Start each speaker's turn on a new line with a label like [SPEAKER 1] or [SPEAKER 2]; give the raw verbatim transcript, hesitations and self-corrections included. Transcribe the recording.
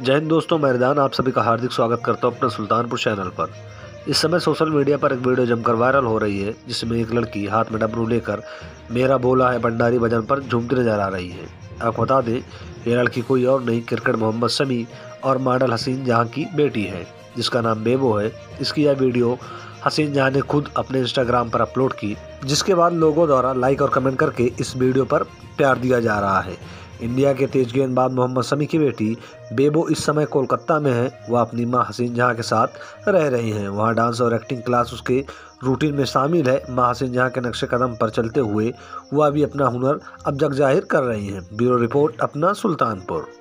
[SPEAKER 1] जय हिंद दोस्तों, मैं रिदान आप सभी का हार्दिक स्वागत करता हूं अपने सुल्तानपुर चैनल पर। इस समय सोशल मीडिया पर एक वीडियो जमकर वायरल हो रही है, जिसमें एक लड़की हाथ में डमरू लेकर मेरा बोला है भंडारी भजन पर झूमती नजर आ रही है। आपको बता दें, ये लड़की कोई और नहीं, क्रिकेट मोहम्मद शमी और मॉडल हसीन जहां की बेटी है, जिसका नाम बेबो है। इसकी यह वीडियो हसीन जहां ने खुद अपने इंस्टाग्राम पर अपलोड की, जिसके बाद लोगों द्वारा लाइक और कमेंट करके इस वीडियो पर प्यार दिया जा रहा है। इंडिया के तेज गेंदबाज मोहम्मद शमी की बेटी बेबो इस समय कोलकाता में है। वह अपनी मां हसीन जहां के साथ रह रही हैं। वहां डांस और एक्टिंग क्लास उसके रूटीन में शामिल है। मां हसीन जहां के नक्शे कदम पर चलते हुए वह भी अपना हुनर अब जग जाहिर कर रही हैं। ब्यूरो रिपोर्ट, अपना सुल्तानपुर।